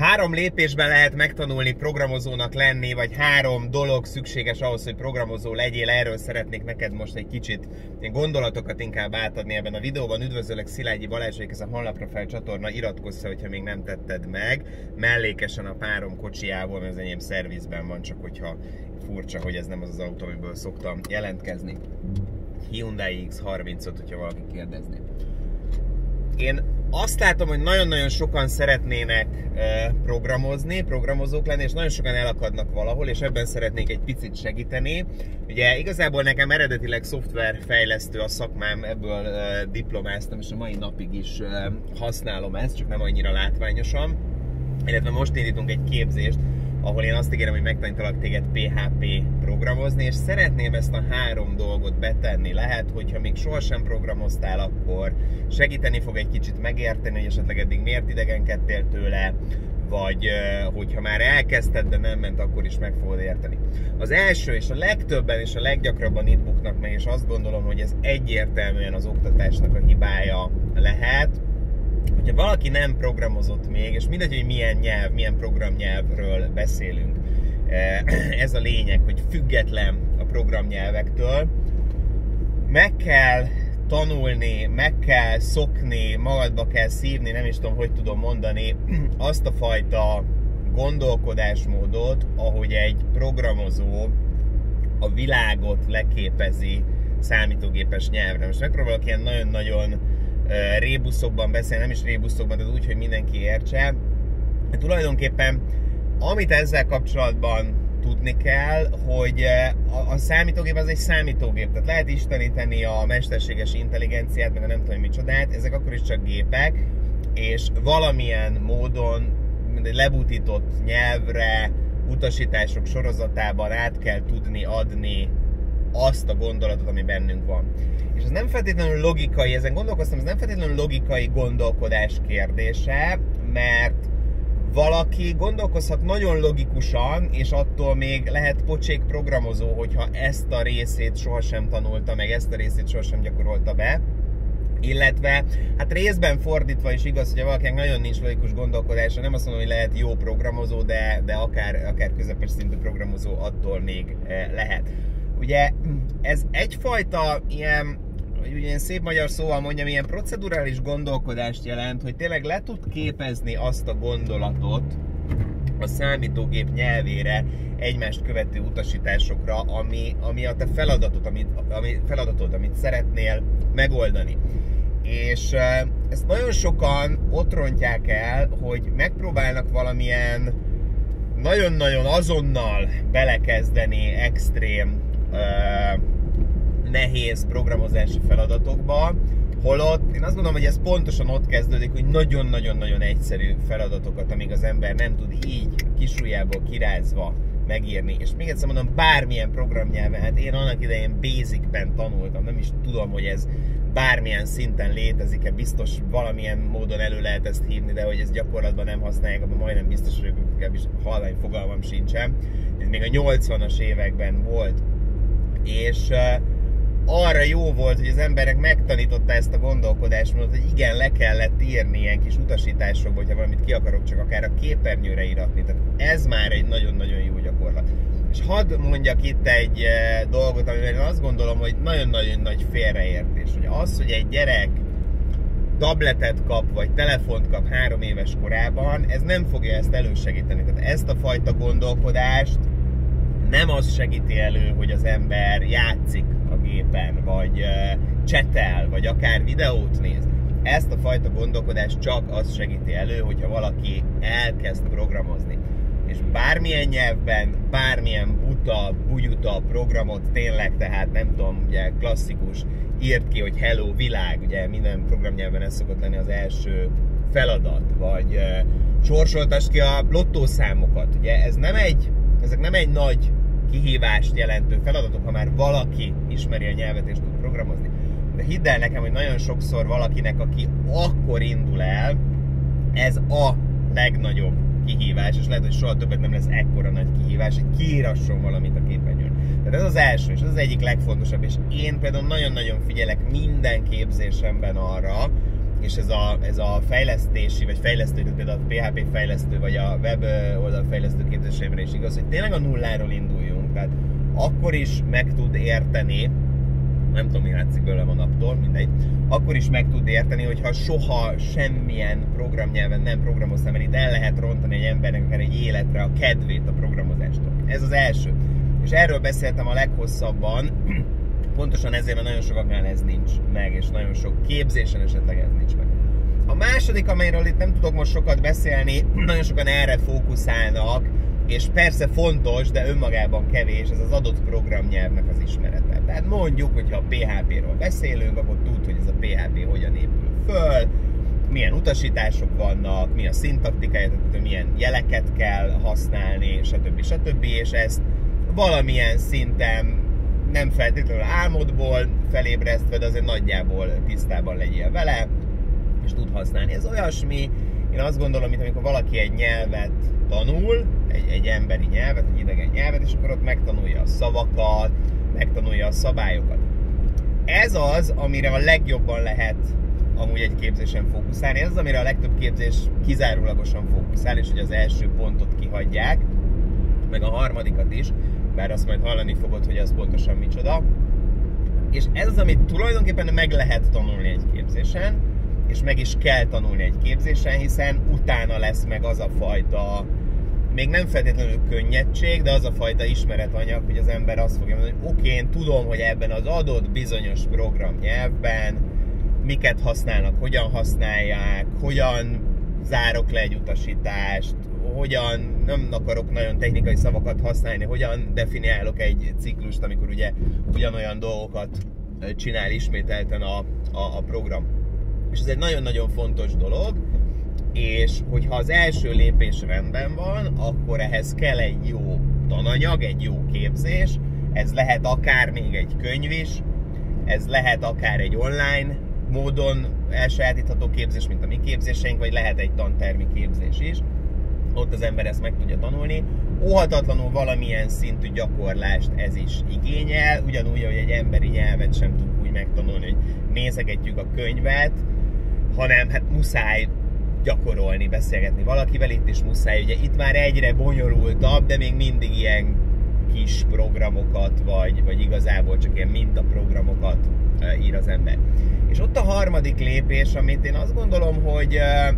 3 lépésben lehet megtanulni programozónak lenni, vagy 3 dolog szükséges ahhoz, hogy programozó legyél. Erről szeretnék neked most egy kicsit gondolatokat inkább átadni ebben a videóban. Üdvözöllek, Szilágyi Balázs vagyok, ez a Honlapra Fel csatorna. Iratkozz fel, hogyha még nem tetted meg. Mellékesen a párom kocsijából, mert az enyém szervizben van, csak hogyha furcsa, hogy ez nem az az autó, amiből szoktam jelentkezni. Hyundai X35, hogyha valaki kérdezni. Én azt látom, hogy nagyon-nagyon sokan szeretnének programozók lenni, és nagyon sokan elakadnak valahol, és ebben szeretnék egy picit segíteni. Ugye igazából nekem eredetileg szoftverfejlesztő a szakmám, ebből diplomáztam, és a mai napig is használom ezt, csak nem annyira látványosan. Illetve most indítunk egy képzést, ahol én azt ígérem, hogy megtanítalak téged PHP programozni, és szeretném ezt a 3 dolgot betenni. Lehet, hogyha még sohasem programoztál, akkor segíteni fog egy kicsit megérteni, hogy esetleg eddig miért idegenkedtél tőle, vagy hogyha már elkezdted, de nem ment, akkor is meg fogod érteni. Az első, és a legtöbben és a leggyakrabban itt buknak meg, és azt gondolom, hogy ez egyértelműen az oktatásnak a hibája lehet, hogyha valaki nem programozott még, és mindegy, hogy milyen nyelv, milyen programnyelvről beszélünk, ez a lényeg, hogy független a programnyelvektől, meg kell tanulni, meg kell szokni, magadba kell szívni, nem is tudom, hogy tudom mondani, azt a fajta gondolkodásmódot, ahogy egy programozó a világot leképezi számítógépes nyelvre. Most megpróbálok ilyen nagyon-nagyon rébuszokban beszélni, nem is rébuszokban, de úgy, hogy mindenki értse. Tulajdonképpen, amit ezzel kapcsolatban tudni kell, hogy a számítógép az egy számítógép, tehát lehet isteníteni a mesterséges intelligenciát, meg a nem tudom micsodát, ezek akkor is csak gépek, és valamilyen módon lebutított nyelvre, utasítások sorozatában át kell tudni adni azt a gondolatot, ami bennünk van. És ez nem feltétlenül logikai, ezen gondolkoztam, ez nem feltétlenül logikai gondolkodás kérdése, mert valaki gondolkozhat nagyon logikusan, és attól még lehet pocsék programozó, hogyha ezt a részét sohasem tanulta, meg ezt a részét sohasem gyakorolta be. Illetve, hát részben fordítva is igaz, hogy valakinek nagyon nincs logikus gondolkodása, nem azt mondom, hogy lehet jó programozó, de akár közepes szintű programozó attól még lehet. Ugye ez egyfajta ilyen, hogy ilyen szép magyar szóval mondjam, ilyen procedurális gondolkodást jelent, hogy tényleg le tud képezni azt a gondolatot a számítógép nyelvére, egymást követő utasításokra, ami a te feladatod, amit szeretnél megoldani. És ezt nagyon sokan ott rontják el, hogy megpróbálnak valamilyen nagyon-nagyon azonnal belekezdeni extrém nehéz programozási feladatokba, holott én azt gondolom, hogy ez pontosan ott kezdődik, hogy nagyon-nagyon-nagyon egyszerű feladatokat, amíg az ember nem tud így kisujjából kirázva megírni. És még egyszer mondom, bármilyen programnyelven, hát én annak idején Basic-ben tanultam, nem is tudom, hogy ez bármilyen szinten létezik-e, biztos valamilyen módon elő lehet ezt hívni, de hogy ezt gyakorlatban nem használják, abban majdnem biztos, hogy legalábbis halvány fogalmam sincsen. Ez még a 80-as években volt. És arra jó volt, hogy az emberek megtanította ezt a gondolkodásmódot, hogy igen, le kellett írni ilyen kis utasításokba, hogyha valamit ki akarok csak akár a képernyőre íratni. Tehát ez már egy nagyon-nagyon jó gyakorlat. És hadd mondjak itt egy dolgot, amivel én azt gondolom, hogy nagyon-nagyon nagy félreértés. Hogy az, hogy egy gyerek tabletet kap, vagy telefont kap 3 éves korában, ez nem fogja ezt elősegíteni. Tehát ezt a fajta gondolkodást nem az segíti elő, hogy az ember játszik a gépen, vagy csetel, vagy akár videót néz. Ezt a fajta gondolkodást csak az segíti elő, hogyha valaki elkezd programozni. És bármilyen nyelvben, bármilyen bugyuta programot tényleg, tehát nem tudom, ugye klasszikus, írt ki, hogy hello világ, ugye minden programnyelven ez szokott lenni az első feladat, vagy sorsoltasd ki a lottószámokat, ugye ezek nem egy nagy kihívást jelentő feladatok, ha már valaki ismeri a nyelvet és tud programozni. De hidd el nekem, hogy nagyon sokszor valakinek, aki akkor indul el, ez a legnagyobb kihívás, és lehet, hogy soha többet nem lesz ekkora nagy kihívás, hogy kiírasson valamit a képernyőn. Tehát ez az első, és ez az egyik legfontosabb, és én például nagyon-nagyon figyelek minden képzésemben arra, és ez a fejlesztési, vagy fejlesztő, például a PHP fejlesztő, vagy a web oldal fejlesztő képzéseimre is igaz, hogy tényleg a nulláról induljunk, tehát akkor is meg tud érteni, nem tudom, mi látszik belőle a naptól, mindegy, akkor is meg tud érteni, hogyha soha semmilyen programnyelven nem programoztam, mert itt el lehet rontani egy embernek akár egy életre a kedvét a programozástól. Ez az első. És erről beszéltem a leghosszabban, pontosan ezért, mert nagyon sokaknál ez nincs meg, és nagyon sok képzésen esetleg ez nincs meg. A második, amelyről itt nem tudok most sokat beszélni, nagyon sokan erre fókuszálnak, és persze fontos, de önmagában kevés, ez az adott programnyelvnek az ismerete. Tehát mondjuk, hogyha a PHP-ről beszélünk, akkor tud, hogy ez a PHP hogyan épül föl, milyen utasítások vannak, mi a szintaktikája, tehát milyen jeleket kell használni, stb. És ezt valamilyen szinten nem feltétlenül álmodból felébresztve, de azért nagyjából tisztában legyél vele, és tud használni. Ez olyasmi, én azt gondolom, mint amikor valaki egy nyelvet tanul, egy emberi nyelvet, egy idegen nyelvet, és akkor ott megtanulja a szavakat, megtanulja a szabályokat. Ez az, amire a legjobban lehet amúgy egy képzésen fókuszálni, ez az, amire a legtöbb képzés kizárólagosan fókuszál, és hogy az első pontot kihagyják, meg a harmadikat is, bár azt majd hallani fogod, hogy az pontosan micsoda. És ez az, amit tulajdonképpen meg lehet tanulni egy képzésen, és meg is kell tanulni egy képzésen, hiszen utána lesz meg az a fajta, még nem feltétlenül könnyedség, de az a fajta ismeretanyag, hogy az ember azt fogja mondani, hogy oké, én tudom, hogy ebben az adott bizonyos programnyelvben miket használnak, hogyan használják, hogyan zárok le egy utasítást, hogyan, nem akarok nagyon technikai szavakat használni, hogyan definiálok egy ciklust, amikor ugye ugyanolyan dolgokat csinál ismételten a program. És ez egy nagyon-nagyon fontos dolog, és hogyha az első lépés rendben van, akkor ehhez kell egy jó tananyag, egy jó képzés, ez lehet akár még egy könyv is, ez lehet akár egy online módon elsajátítható képzés, mint a mi képzéseink, vagy lehet egy tantermi képzés is. Ott az ember ezt meg tudja tanulni. Óhatatlanul valamilyen szintű gyakorlást ez is igényel, ugyanúgy, hogy egy emberi nyelvet sem tudunk úgy megtanulni, hogy nézegetjük a könyvet, hanem hát muszáj gyakorolni, beszélgetni valakivel, itt is muszáj. Ugye itt már egyre bonyolultabb, de még mindig ilyen kis programokat, vagy igazából csak ilyen mintaprogramokat ír az ember. És ott a harmadik lépés, amit én azt gondolom, hogy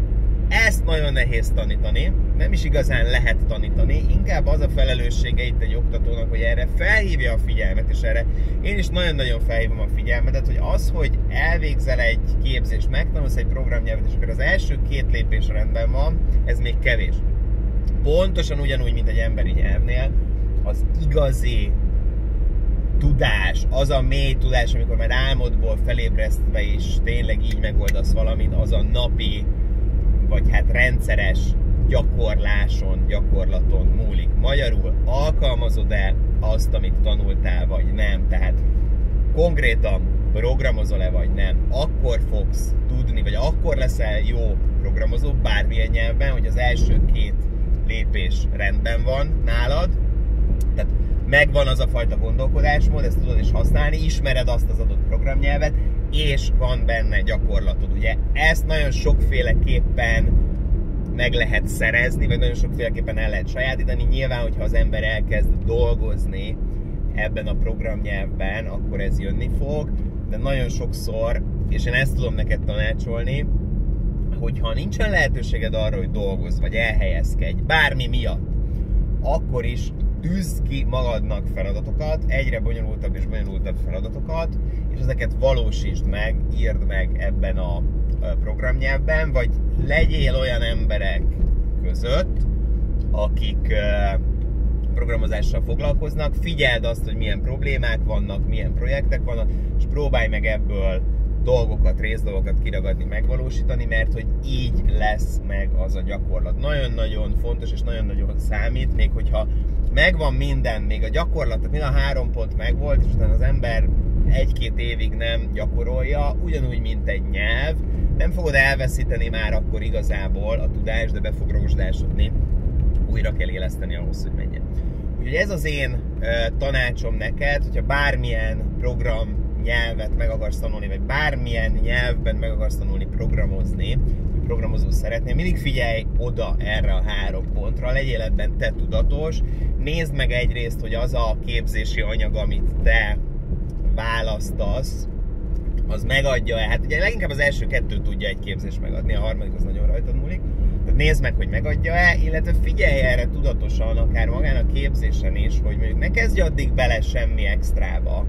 ezt nagyon nehéz tanítani, nem is igazán lehet tanítani, inkább az a felelőssége itt egy oktatónak, hogy erre felhívja a figyelmet, és erre én is nagyon-nagyon felhívom a figyelmetet, hogy az, hogy elvégzel egy képzést, megtanulsz egy programnyelvet, és akkor az első 2 lépés rendben van, ez még kevés. Pontosan ugyanúgy, mint egy emberi nyelvnél, az igazi tudás, az a mély tudás, amikor már álmodból felébresztve is tényleg így megoldasz valamit, az a napi, vagy hát rendszeres gyakorlaton múlik. Magyarul alkalmazod-e azt, amit tanultál, vagy nem? Tehát konkrétan programozol-e, vagy nem? Akkor fogsz tudni, vagy akkor leszel jó programozó bármilyen nyelvben, hogy az első 2 lépés rendben van nálad. Tehát megvan az a fajta gondolkodásmód, ezt tudod is használni, ismered azt az adott programnyelvet, és van benne gyakorlatod. Ugye ezt nagyon sokféleképpen meg lehet szerezni, vagy nagyon sokféleképpen el lehet sajátítani. Nyilván, hogyha az ember elkezd dolgozni ebben a programnyelvben, akkor ez jönni fog, de nagyon sokszor, és én ezt tudom neked tanácsolni, hogyha nincsen lehetőséged arra, hogy dolgozz, vagy elhelyezkedj, bármi miatt, akkor is tűzd ki magadnak feladatokat, egyre bonyolultabb és bonyolultabb feladatokat, és ezeket valósítsd meg, írd meg ebben a programnyelvben, vagy legyél olyan emberek között, akik programozással foglalkoznak, figyeld azt, hogy milyen problémák vannak, milyen projektek vannak, és próbálj meg ebből dolgokat, részdolgokat kiragadni, megvalósítani, mert hogy így lesz meg az a gyakorlat. Nagyon-nagyon fontos és nagyon-nagyon számít, még hogyha megvan minden, még a gyakorlat, mind a 3 pont megvolt, és utána az ember 1-2 évig nem gyakorolja, ugyanúgy, mint egy nyelv, nem fogod elveszíteni már akkor igazából a tudást, de be fog rozsdásodni, újra kell éleszteni ahhoz, hogy menjen. Úgyhogy ez az én tanácsom neked, hogyha bármilyen program nyelvet meg akarsz tanulni, vagy bármilyen nyelvben meg akarsz tanulni programozni, vagy programozó szeretnél, mindig figyelj oda erre a 3 pontra, legyél ebben te tudatos, nézd meg egyrészt, hogy az a képzési anyag, amit te választasz, az megadja-e, hát ugye leginkább az első 2 tudja egy képzés megadni, a harmadik az nagyon rajtad múlik. Tehát nézd meg, hogy megadja-e, illetve figyelj erre tudatosan, akár magán a képzésen is, hogy mondjuk ne kezdj addig bele semmi extrába,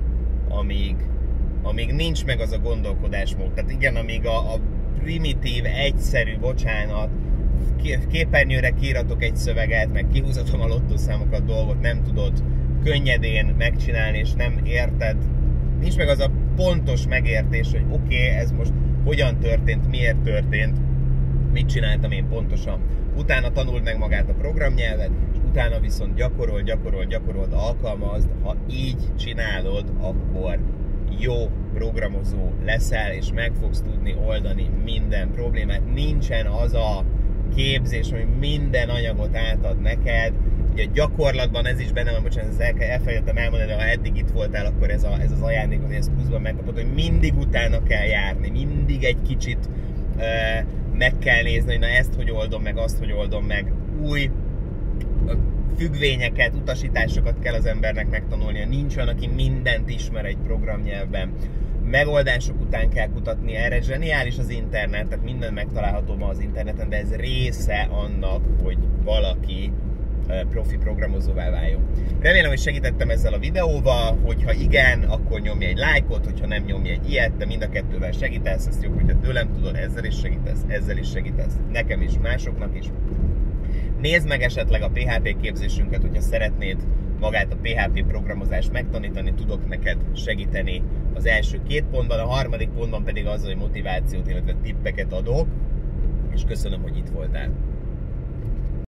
amíg nincs meg az a gondolkodásmód. Tehát igen, amíg a primitív, egyszerű, bocsánat, képernyőre kiiratok egy szöveget, meg kihúzatom a lottószámokat, dolgot nem tudod könnyedén megcsinálni, és nem érted, nincs meg az a pontos megértés, hogy oké, ez most hogyan történt, miért történt, mit csináltam én pontosan. Utána tanuld meg magát a programnyelvet, és utána viszont gyakorold, alkalmazd. Ha így csinálod, akkor jó programozó leszel, és meg fogsz tudni oldani minden problémát. Nincsen az a képzés, ami minden anyagot átad neked. Ugye gyakorlatban ez is benne van, bocsánat, ezt elfelejtettem elmondani, de ha eddig itt voltál, akkor ez az ajándék, hogy ezt pluszban megkapod, hogy mindig utána kell járni, mindig egy kicsit meg kell nézni, hogy na ezt hogy oldom meg, azt hogy oldom meg, új függvényeket, utasításokat kell az embernek megtanulnia, nincs olyan, aki mindent ismer egy programnyelvben. Megoldások után kell kutatni, erre zseniális az internet, tehát minden megtalálható ma az interneten, de ez része annak, hogy valaki profi programozóvá váljon. Remélem, hogy segítettem ezzel a videóval, hogyha igen, akkor nyomj egy lájkot, hogyha nem, nyomj egy ilyet, de mind a kettővel segítesz, ezt jobb, hogyha tőlem tudod, ezzel is segítesz, nekem is, másoknak is. Nézd meg esetleg a PHP képzésünket, hogyha szeretnéd magát a PHP programozást megtanítani, tudok neked segíteni az első 2 pontban, a harmadik pontban pedig az, hogy motivációt, illetve tippeket adok, és köszönöm, hogy itt voltál.